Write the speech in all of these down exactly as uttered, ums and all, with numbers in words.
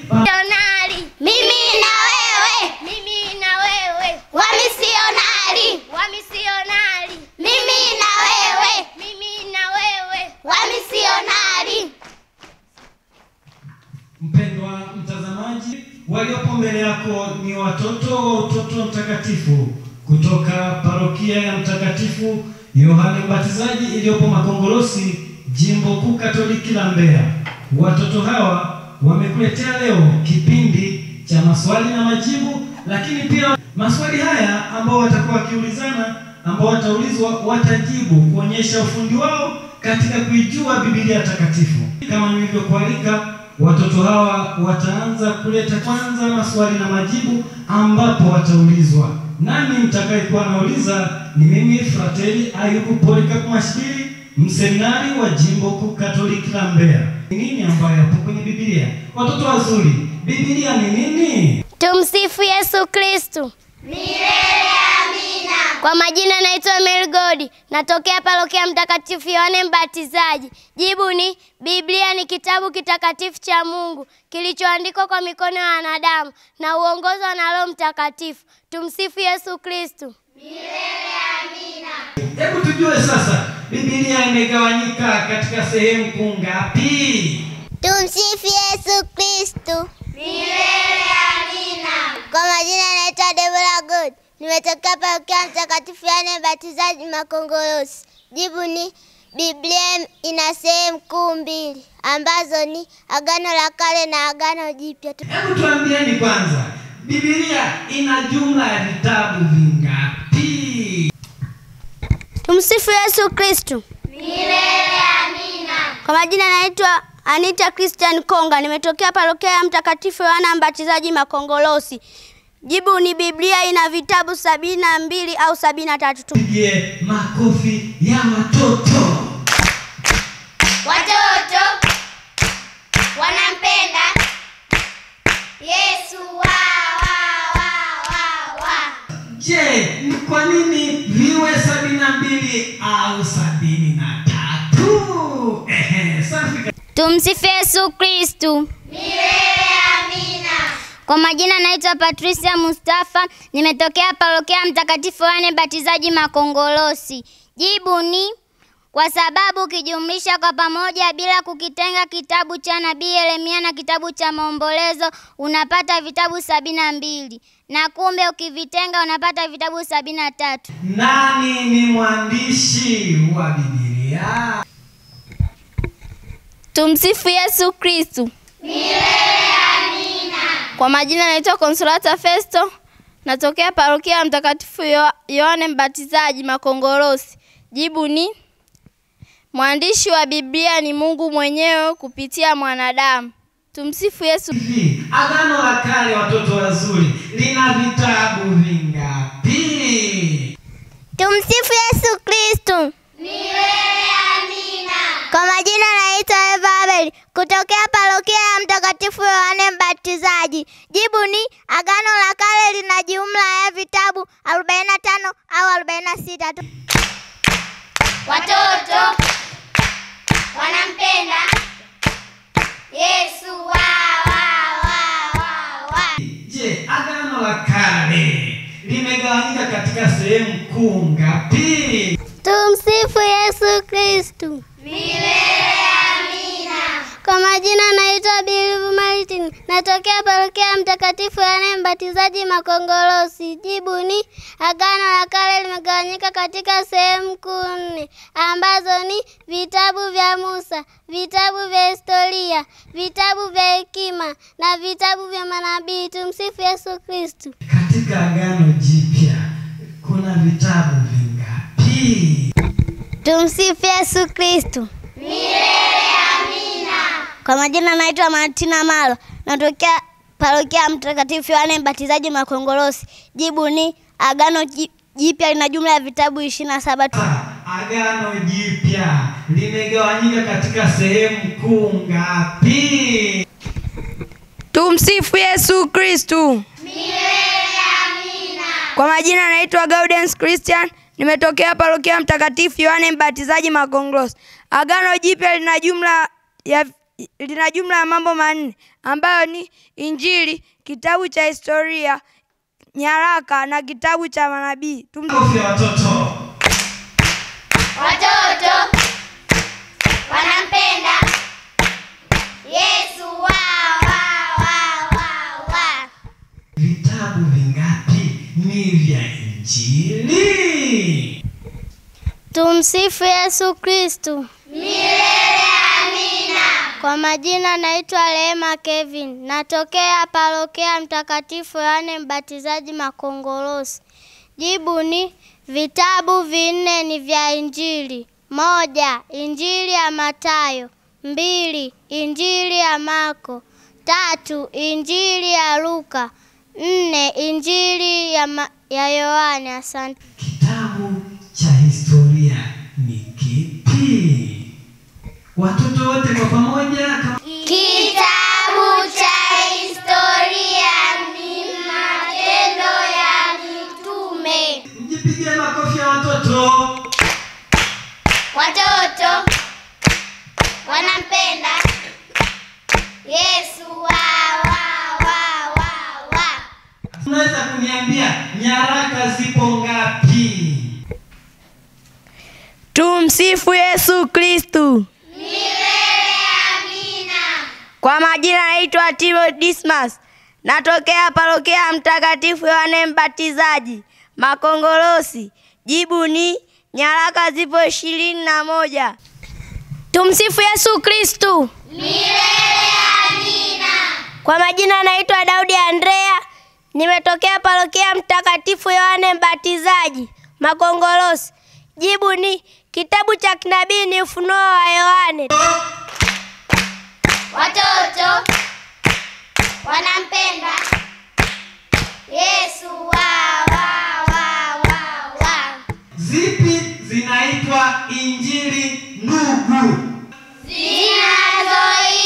Misionari. Mimi na wewe. Mimi na wewe. Wamisionari. Wamisionari. Mimi na wewe. Mimi na wewe. Wamisionari. Mpendwa mtazamaji, waliopo mbele yako ni watoto wa Utoto Mtakatifu kutoka parokia ya Mtakatifu Yohane Mbatizaji iliyopo Makongorosi, Jimbo Kuu Katoliki la Mbeya. Watoto hawa wamekuletea leo kipindi cha maswali na majibu, lakini pia maswali haya ambao watakuwa wakiulizana, ambao wataulizwa watajibu, kuonyesha ufundi wao katika kuijua Biblia Takatifu. Kama nilivyokualika, watoto hawa wataanza kuleta kwanza maswali na majibu, ambapo wataulizwa. Nami mtakayekuwa nauliza ni mimi Frateli Ayubu Polycarp Mashiri, mseminari wa Jimbo Kuu Katoliki la Mbeya. Nini ambayo hapo kwenye Biblia? Watoto wazuri, Biblia ni nini? Tumsifu Yesu Kristo. Milele amina. Kwa majina naitwa Melgodi, natokea parokia Mtakatifu Yohane Mbatizaji. Jibu ni Biblia ni kitabu kitakatifu cha Mungu kilichoandikwa kwa mikono ya wanadamu na uongozwa na Roho Mtakatifu. Tumsifu Yesu Kristo. Milele amina. Hebu tujue sasa, Biblia imegawanyika katika sehemu kuu ngapi? Tumsifu Yesu Kristo. Milele amina. Kwa majina naitwa Deborah God, nimetokea parokia Mtakatifu Yohane Mbatizaji Makongorosi. Jibu ni Biblia ina sehemu kuu mbili ambazo ni Agano la Kale na Agano Jipya. Hebu tuambieni kwanza, Biblia ina jumla ya vitabu vingapi? Tumsifu Yesu Kristo. Milele amina. Kwa majina naitwa Anita Christian Konga, nimetokea parokia ya Mtakatifu Yohane Mbatizaji Makongorosi. Jibu ni Biblia ina vitabu sabini na mbili au sabini na tatu. Tupigie makofi ya watoto. Watoto wanampenda Yesu wa wa wa wa wa. Je, ni kwa nini viwe sabini na mbili au sabini na tatu? Ehe, safi. Tumsifu Yesu Kristo. Milele amina. Kwa majina naitwa Patricia Mustafa, nimetokea parokia Mtakatifu Yohane Mbatizaji Makongorosi. Jibu ni kwa sababu ukijumlisha kwa pamoja bila kukitenga kitabu cha Nabii Yeremia na kitabu cha Maombolezo unapata vitabu sabini na mbili. Na kumbe ukivitenga unapata vitabu sabini na tatu. Nani ni mwandishi wa Biblia? Tumsifu Yesu Kristo. Milele amina. Kwa majina naitwa Consolata Festo, natokea parokia ya Mtakatifu Yohane Mbatizaji Makongorosi. Jibu ni mwandishi wa Biblia ni Mungu mwenyewe kupitia mwanadamu. Tumsifu Yesu. Agano la Kale, watoto wazuri, lina vitabu vingapi? Tumsifu Yesu Kristo. Milele amina. Kwa majina naitwa Eva Abel, kutokea parokia ya Mtakatifu Yohane Mbatizaji. Jibu ni Agano la Kale lina jumla ya vitabu arobaini na tano au arobaini na sita. Watoto wanampenda Yesu wa wa wa wa wa. Je, Agano la Kale limegawanyika katika sehemu kuu ngapi? Tumsifu Yesu Kristo. Milele amina. Kwa majina naitwa Bilivu Martin, natokea parokia ya Mtakatifu Yohane Mbatizaji Makongorosi. Jibu ni Agano la Kale limegawanyika katika sehemu kuu nne ambazo ni vitabu vya Musa, vitabu vya historia, vitabu vya hekima na vitabu vya manabii. Tumsifu Yesu Kristo. Katika Agano Jipya kuna vitabu vingapi? Tumsifu Yesu Kristo. Milele amina. Kwa majina naitwa Martina Malo, natokea parokia ya Mtakatifu Yohane Mbatizaji Makongorosi. Jibu ni Agano Jipya lina jumla ya vitabu ishirini na saba. Agano Jipya limegawanyika katika sehemu kuu ngapi? Tumsifu Yesu Kristo. Milele amina. Kwa majina naitwa Gaudens Christian, nimetokea parokia Mtakatifu Yohane Mbatizaji Makongorosi. Agano Jipya lina jumla ya lina jumla ya mambo manne ambayo ni Injili, kitabu cha historia, nyaraka na kitabu cha manabii. Makofi ya watoto. Watoto wanampenda Yesu. Wa wa wa wa wa. Vitabu vingapi ni vya Injili? Tumsifu Yesu Kristu. Milele amina. Kwa majina naitwa Rehema Kevin. Natokea parokia Mtakatifu Yohane Mbatizaji Makongolosi. Jibu ni vitabu vinne ni vya Injili. Moja, Injili ya Mathayo. Mbili, Injili ya Marko. Tatu, Injili ya Luka. Nne, Injili ya ma ya Yohane. Asante. Kitabu cha historia ni kipi? Watoto wote kwa pamoja. Kitabu cha historia ni Matendo ya Mitume. Mjipigie makofi ya watoto. Watoto wanampenda Yesu. Wa wa wa wa wa. Unaweza kuniambia nyaraka zipo ngapi? Tumsifu Yesu Kristu. Milele amina. Kwa majina naitwa Timo Dismas. Natokea parokia Mtakatifu Yohane Mbatizaji Makongolosi. Jibu ni nyaraka zipo ishirini na moja. Tumsifu Yesu Kristu. Milele amina. Kwa majina naitwa Daudi Andrea. Nimetokea parokia Mtakatifu Yohane Mbatizaji Makongolosi. Jibu ni kitabu cha kinabii ni Ufunuo wa Yohane. Watoto wanampenda Yesu. Wa wa wa wa wa. Zipi zinaitwa Injili ndugu? Zinazoitwa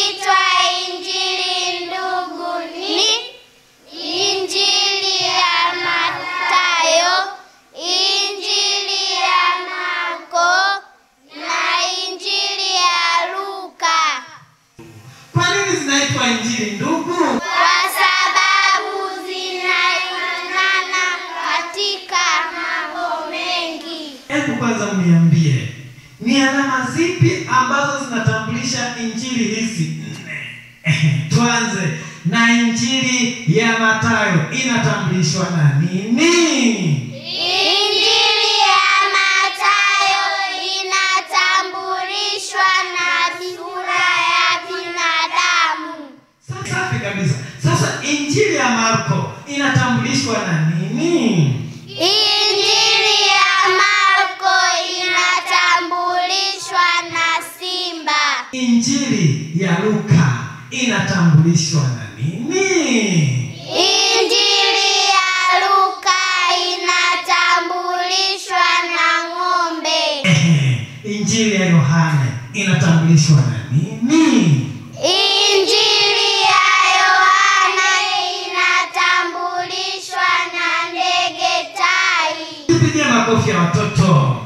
Injili ndugu ni Injili ya Mathayo, Injili ya Marko na Injili ya Luka. Kwa nini zinaitwa Injili ndugu? Kwa sababu zinafanana katika mambo mengi. Hebu kwanza mniambie, ni alama zipi ambazo zinatambulisha Injili hizi nne? Tuanze na Injili ya Mathayo, inatambulishwa na nini? Injili ya Mathayo inatambulishwa na sura ya binadamu. Safi kabisa. Sasa Injili ya Marko inatambulishwa na nini? Injili ya Marko inatambulishwa na simba. Injili ya Luka inatambulishwa na nini? Injili ya Luka inatambulishwa na ng'ombe. Injili ya Yohane inatambulishwa na nini? Injili ya Yohana inatambulishwa na ndege tai. Pigie makofi ya watoto.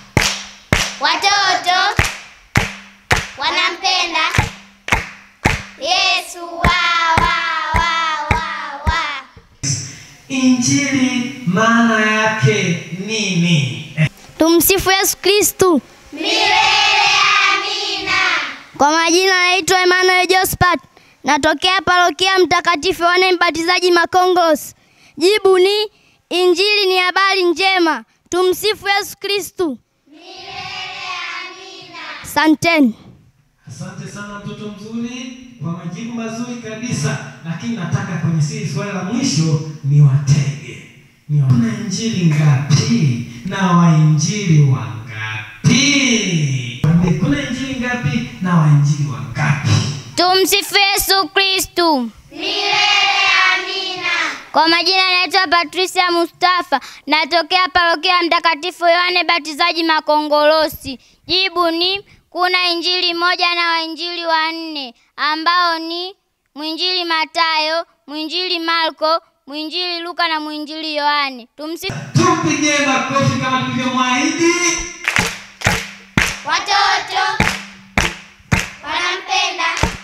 Watoto wanampenda Yesu. Wa wa wa wa wa. Injili maana yake nini? Tumsifu Yesu Kristu. Milele amina. Kwa majina naitwa Emmanuel Josephat. Natokea parokia Mtakatifu Yohane Mbatizaji Makongolosi. Jibu ni Injili ni habari njema. Tumsifu Yesu Kristu. Milele amina. Asanteni. Asante sana mtoto mzuri kwa majibu mazuri kabisa, lakini nataka kwenye sisi swali la mwisho ni watege. Ni kuna Injili ngapi na wainjili wangapi? Kuna Injili ngapi na wainjili wangapi? Tumsifu Yesu Kristu. Milele amina. Kwa majina naitwa Patricia Mustafa. Natokea parokia Mtakatifu Yohane Mbatizaji Makongolosi. Jibu ni kuna injili moja na wainjili wanne ambao ni mwinjili Mathayo, mwinjili Marko, mwinjili Luka na mwinjili Yohane. Tumsifu. Tupige makofi kama tulivyomwahidi. Watoto wanampenda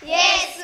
Yesu